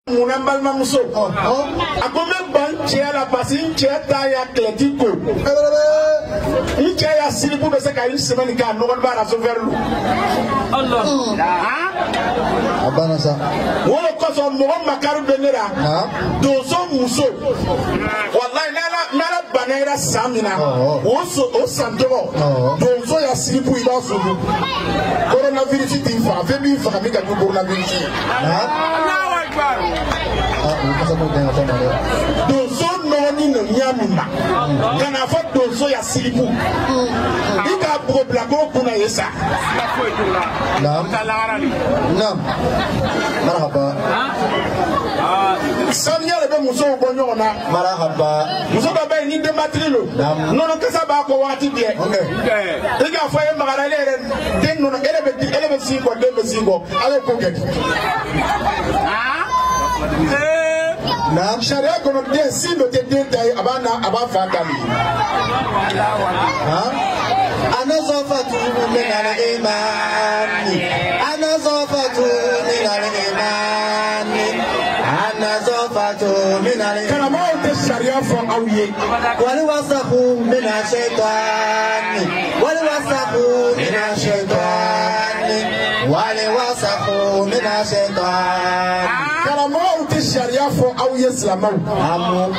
mon emballement muso. A combien ban tia la passine tia taille athlético. Une tia a sili pour se caler une semaine car nous on va la sauver l'eau. Allah. Abanasa. On le cause on mourra macaron benera. Dozo muso. Wallahi nala banera samina. O sandro. Dozo ya sili pour y va sur nous. Coronavirus il va. Fais bien faire avec le coronavirus. Dozo noni no nyamima kana fa dozo ya silipu ika problème kuna yesa nam marhaba sanya le muso bonyo na marhaba muso ba be ni de matrilo nono kasa ba ko wati bien ika fa e magara le den nono elebe singo de singo ale ko gedi sharia kono de si no te de dai abana abafa kali anazofatu min al-iman anazofatu min al-iman anazofatu min al-iman kana ma te sharia fo awiye wali wasahu min ash-shaytan wali wasahu min ash-shaytan wali wasahu min ash-shaytan kana ma te sharia fo awiye islamaw amu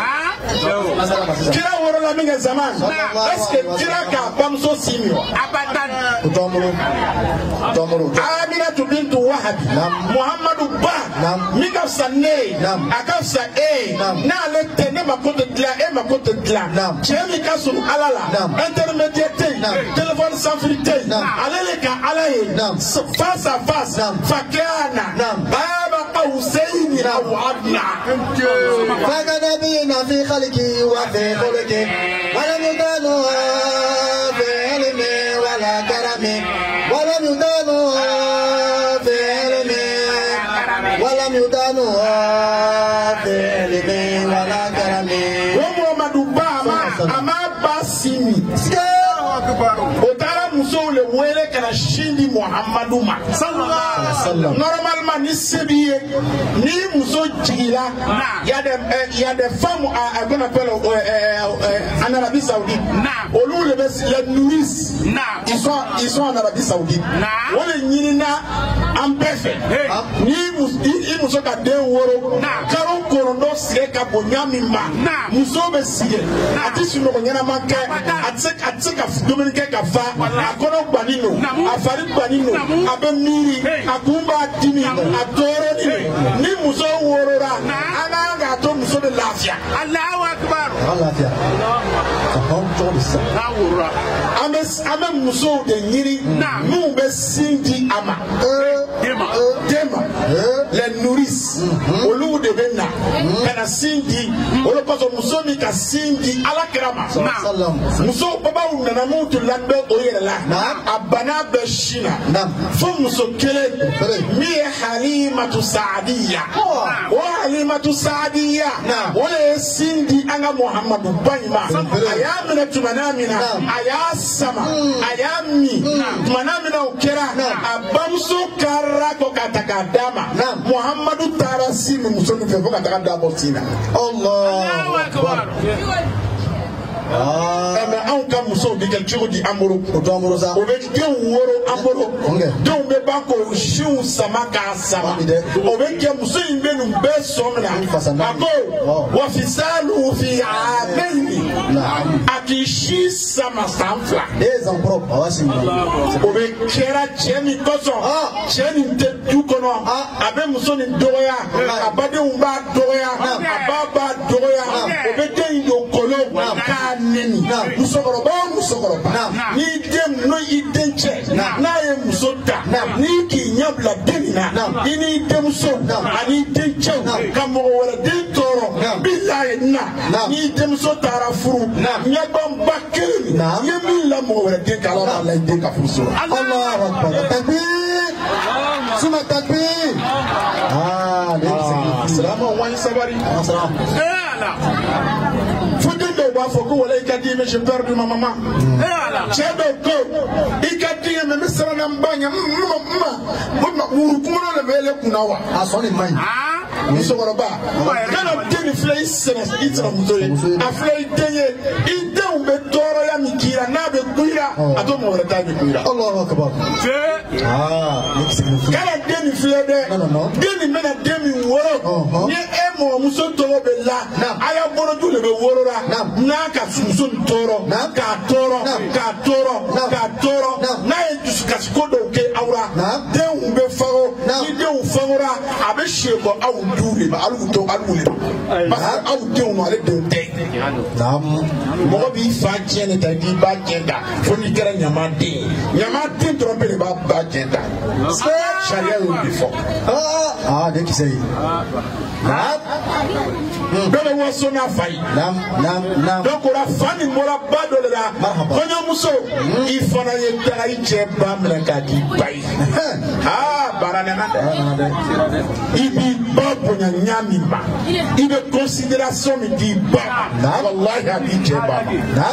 kira woro la minga zaman est-ce que kira ka bamso simio abadan tomoro amina bintu wahab muhammadu ba mika sanne akafsa na le tene makote dla makote dla chemi kasu alala intermédiaire téléphone sans filtre alele ka alaye face à face fakana baba Hussein au adna فكذبين في خلقي وفي خلقي ولم يدانوا في علمي ولا كرمي ولم يدانوا في علمي ولم يدانوا في علمي ولا كرمي ومحمد بama ama basimi otara muso le wele kana shindi Muhammadu ma sallallahu alaihi wasallam normalement ni sebiye ni muso jigila il y a des femmes qu'on appelle en Arabie Saoudite olu le les nourrices ils sont en Arabie Saoudite on les nyina en perfect ni muso ka den woro karo korondo sire ka bonyami ma muso be sire ati sino nyana manke ati ka Dominique ka fa akono gbanino afari gbanino abemiri akumba dimi adoro ni muso worora ana ga to muso de lafia Allahu akbar lafia ame muso de nyiri nu be sinji ama dema les nourrices olu de benna kana sinji olu paso muso mi ka sinji ala kirama muso baba unana mutu lambe oyere la abana be shina fo muso kele mi Halimatu Saadiya wa Halimatu Saadiya wala sinji anga Muhammadu banima ayamina tumanamina ayasama ayami tumanamina ukera abamso karako katakadama Muhammadu tarasi muso ni fefo katakadama sina Allahu akbar mais an ka muso bi kɛ cogo di amoro o to amoro sa o bɛ denw woro amoro denw bɛ ba ko siw sama k'a sama o bɛ kɛ muso in bɛ nin bɛɛ sɔn na a ko wa fisalu fi amɛni a k'i si sama san fila o bɛ kɛra cɛ min kosɔn cɛ nin tɛ du kɔnɔ a bɛ muso nin dɔgɔya a badenw b'a dɔgɔya a ba b'a dɔgɔya o bɛ den in don kolon k'a neni musokɔrɔba ni den no i den cɛ n'a ye muso ta ni k'i ɲɛ bila den na i ni denmuso ani den cɛw ka mɔgɔ wɛrɛ den tɔɔrɔ bilahi na ni denmuso taara furu ɲɛgɔnba kelen i ye min la mɔgɔ wɛrɛ den ka ala b'a la i den ka furu sɔrɔ Allahu akbar takbir suma takbir salamu wani sabari b'a fɔ ko wala i ka di mais j'ai perdu ma maman cɛ dɔw ko i ka di mais n bɛ siran na n ba ɲɛ wuru kumana de bɛ ele kunna wa a sɔn nin man ɲi musokɔrɔba kana den filɛ i sɛnɛ muso ye a filɛ i den ye i denw bɛ tɔɔrɔya min k'i la n'a bɛ kun i la a to mɔgɔ wɛrɛ ta bɛ kun i la. kana den nin filɛ dɛ den nin bɛna den min wolo ni e mɔmuso tɔgɔ bɛ la a y'a boloju de bɛ wolo la n'a ka muso nin tɔɔrɔ k'a tɔɔrɔ k'a tɔɔrɔ k'a tɔɔrɔ n'a ye dusukasi ko dɔw kɛ aw la denw bɛ fago ni denw fagora a bɛ si bɔ aw du de ma aw to aw de ma parce que aw denw ma ale denw tɛ mɔgɔ b'i fa tiɲɛ de ta i b'i ba tiɲɛ ta fo n'i kɛra ɲamaden ɲamaden dɔrɔn bɛ de b'a ba tiɲɛ ta sariya y'o de fɔ. ne kisɛ ye. bɛɛ bɛ waso n'a fa ye. donc o la fa nin bɔra ba dɔ de la kɔɲɔmuso i fana ye taga i cɛ ba minɛ k'a di ba ye. baara nana dɛ i b'i ba bonya ɲa min ma i bɛ considération min di ba ma walahi a b'i cɛ ba ma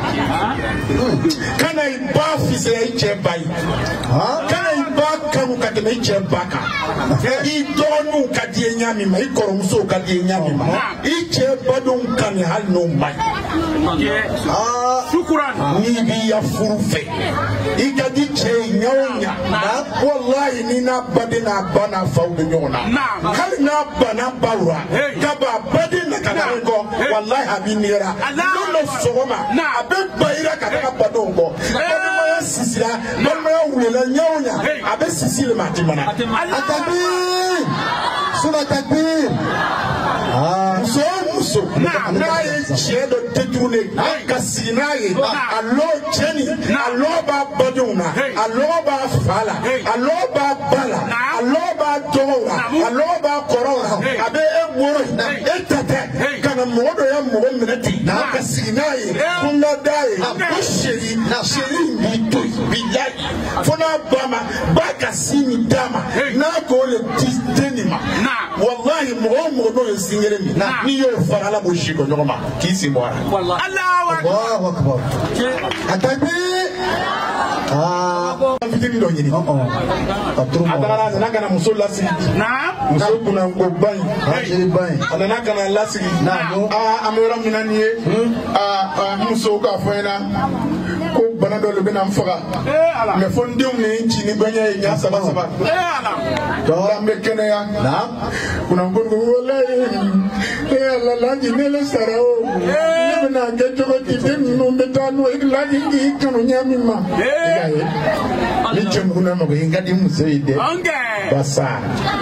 kana i ba fisaya i cɛ ba ye kana i ba kanu ka tɛmɛ i cɛ ba kan i dɔgɔninw ka di ye ɲa min ma i kɔrɔmusow ka di ye ɲa min ma i cɛ badenw kanu hali n'o ma ɲi n'i b'i ya furu fɛ i ka di cɛ ye ɲa o ɲa walahi ni n'a baden n'a ba n'a faw bɛ ɲɔgɔn na hali n'a ba n'a baw la ka ba baden na ka na kɔ walahi a b'i nira don dɔ sɔgɔma a bɛ ba ira ka taga badenw kɔ balimaya sisira balimaya wulela ɲa o ɲa a bɛ sisi le ma a ti mana. Atakbir suma takbir. muso o muso n'a ye cɛ dɔ détourné ka sigi n'a ye a lɔ cɛ nin a lɔ b'a badenw na a lɔ b'a fa la a lɔ b'a ba la a lɔ b'a dɔgɔw la a lɔ b'a kɔrɔw la a bɛ e woro e ta tɛ ka na mɔgɔ dɔ ye mɔgɔ minɛ ten ka sigi n'a ye kunda d'a ye ko seri in b'i to yen bilayi fo n'a ba ma ba ka si min d'a ma n'a k'o le di den nin ma walahi mɔgɔ o mɔgɔ n'o ye sin kelen min n'i y'o fara ala b'o si ko ɲɔgɔn ma k'i sen bɔ a la. Allahu akbar. Atakbir. fitinin dɔ ɲini a tagara a nana ka na muso lasigi muso kunnanko ba in a nana ka na lasigi an bɛ yɔrɔ min na nin ye musow k'a fɔ n ɲɛna ko bana dɔ de bɛna n faga mɛ fo n denw ni n ci ni bɛɲɛ ye ɲa saba saba an bɛ kɛnɛya kunnanko ko walayi Alhaji ne le sara o ne bɛna kɛ cogo di den ninnu bɛ taa n'o ye Alhaji k'i kanu ɲa min ma ni cɛmugu na mɔgɔ in ka di muso ye dɛ basa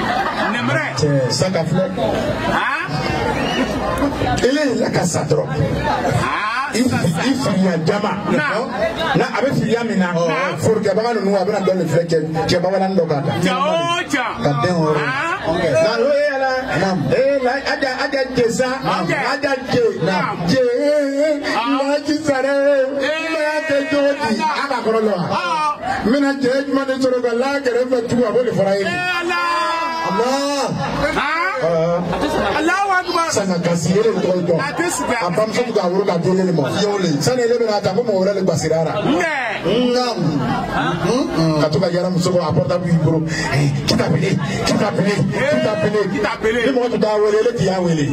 saka filɛ ele la ka sa dɔrɔn i filiya jama na a bɛ filiya min na forokɛbaga ninnu a bɛna dɔ de filɛ cɛ bamanannin dɔ k'a da ka den wɔɔrɔ na o ye yɛlɛ aja jesa aja je Alhaji sara n'a kɛ cogo di a ka kɔrɔ lɔ wa n bɛna cɛ jumɛn de sɔrɔ ka la kɛrɛfɛ tugu a b'o de fara ye sanga kasi yɛrɛ de tɔgɔ dɔn a bamuso bɛ k'a wolo k'a den ne ma sani ne bɛna ta ko mɔgɔ wɛrɛ de gbasira la ka to ka yala muso kɔrɔ a portable y'i bolo kita pele ni mɔgɔ tun t'a wele ele t'i y'a wele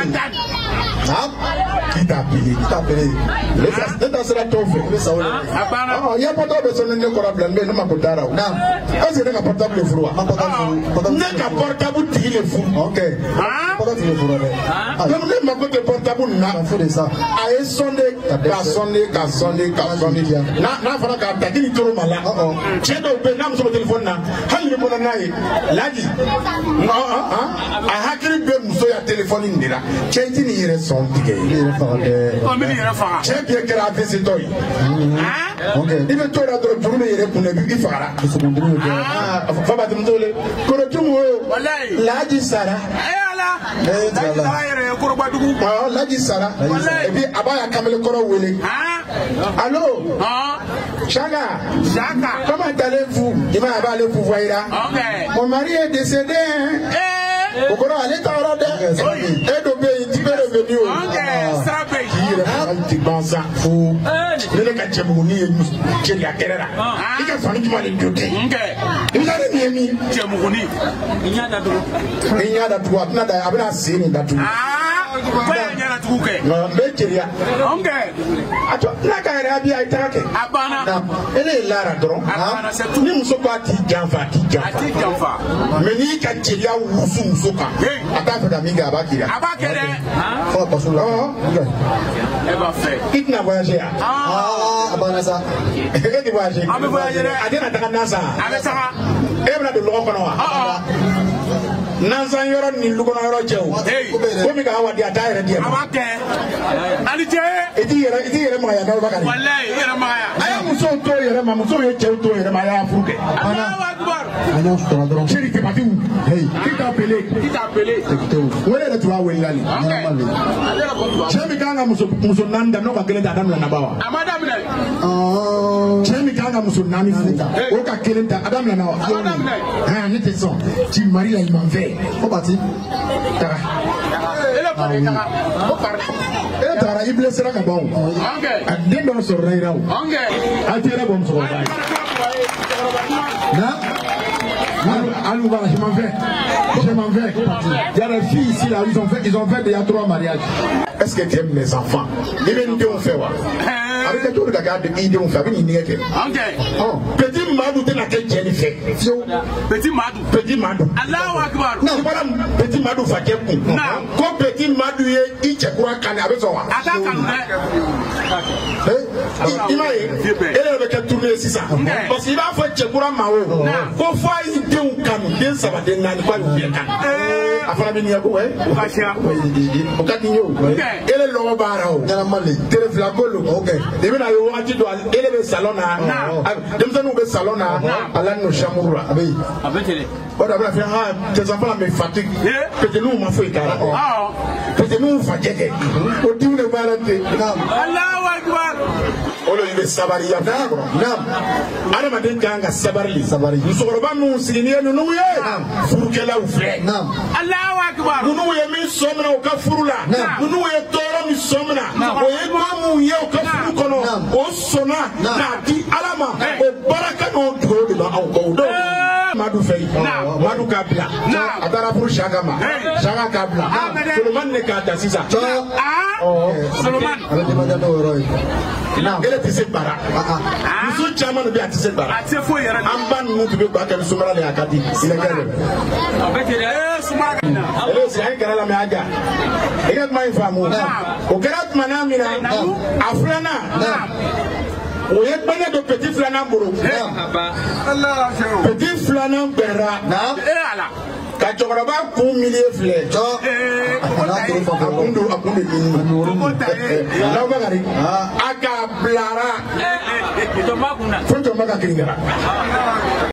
kita pele ne ta sera tɔw fɛ ne sa o de ye portable bɛ sɔn ne kɔrɔ bila ne ma ko taara o est-ce que ne ka portable furu wa ne ka portable tigi le furu donc ne mako tɛ portable nin na a ye sonde ka sonde n'a fɔra k'a ta k'i toro ma la cɛ dɔw bɛ yen n'a muso bɛ téléphone na hali ni bɔnna n'a ye Laji a hakili bɛ muso ya téléphone nin de la cɛ i ti nin yɛrɛ sɔn tigɛ cɛ bɛɛ kɛra AVC tɔ ye i bɛ to la dɔrɔn juru bɛ yɛrɛ kun na i fagara Faba Tumutu Korotumu Laji sara Laji sara et puis a b'a ya kamalen kɔrɔ wele allo Chaka comment allez-vous il m'a appelé pour voir mon mari est décédé o kɔrɔ ale ta yɔrɔ dɛ e dɔ bɛ yen ti bɛ revenu o ti bansa fo ne ka cɛbugu ni ye cɛya kɛrɛ la I ka fani juma de do kɛ I bɛ taa ni min cɛbugu ni I ɲa datugu a tɛna da a bɛna sen nin datugu ko ya ɲa datugu kɛ n bɛ cɛya a to n'a ka yɛrɛ a bi a ye taga kɛ a banna ne ye lara dɔrɔn ni muso ko a t'i janfa a t'i janfa mais n'i ka cɛya wusu muso kan a t'a fɛ ka min kɛ a b'a kɛ a b'a kɛ dɛ fo ka kaso la e b'a fɛ I tɛna voyager yan a banna sa e tɛ voyager an bɛ voyager dɛ a tɛna taga nansa a bɛ taga e bɛna don lɔgɔ kɔnɔ wa nansan yɔrɔ ni lugɔnɔ yɔrɔ cɛ o komi k'a wadi a t'a yɛrɛ di yɛrɛ a b'a kɛ ali cɛ I t'i yɛrɛ magaya n'aw b'a ka ɲɛ walayi I yɛrɛ magaya a ye musow to yɛrɛ ma musow ye cɛw to yɛrɛ ma a y'a furu kɛ an y'aw sutura dɔrɔn seri kɛmatiw kita pele o de yɛrɛ tun b'a wele lali cɛ min kan ka muso naani da n'o ka kelen ta a daminɛ na ba wa a ma daminɛ cɛ min kan ka muso naani furu o ka kelen ta a daminɛ na wa a ma daminɛ ne tɛ sɔn ci mari la ɲuman fɛ ko bati taga e taara I blessera ka ban o a den dɔ sɔrɔ la I la o a tɛ yɛrɛ bɔ musokɔrɔba ye allô, voilà, je m'en vais. Il y a des filles ici, là, ils ont fait déjà 3 mariages. Est-ce que tu aimes mes enfants? Ils viennent de faire quoi? Avec tout le gars de idée, on fait avec une idée. Petit Madou, tu n'as qu'un Jennifer. Petit Madou. Allahu Akbar. Non, voilà, Petit Madou, fa qu'un coup. Quand Petit Madou est, il te croit qu'on a besoin. Il m'a dit, elle avait tourné 600. Parce qu'il va faire Tchekura Mao. Quand fois il dit un canon, ça va donner un quoi ou bien. Afin de venir à quoi? Au Catigno. Elle est l'homme barreau. Elle est flagolo. Ok. Et bien, il y a elle est salon. Nous sommes salon à la no chamoura. On a fait tes enfants me fatiguent. Que nous m'en fait carré. Que nous fatigués. Au dit de barré. Allahu Akbar. Olo ibe sabari ya nam adama den kanga sabari musokoroba nu siginiye nu ye furukela u filɛ Allahu Akbar nu ye min somna o ka furula nu ye tɔɔrɔ min somna o ye mamu ye o ka furu kɔnɔ o sɔnna k'a di Ala ma o baraka n'o dugawu de b'aw kɔ o don Madu fɛ Madu k'a bila a taara furu Saka ma Saka k'a bila Solomani de k'a ta sisan Solomani ele tɛ se bara muso caman de bɛ a tɛ se bara an ba ninnu tun bɛ ba kɛ ni sumala de a ka di sinɛkɛ de ele sigi an ye kɛlɛ lamɛn a ja i ka kuma in faamu o kɛra tuma min na a filanan o ye bange don petit filanan bolo petit filanan bɛnna ka cɛkɔrɔba kun milie filɛ a kun do Lawbakari a ka bilara fo jɔnba ka kirin kɛra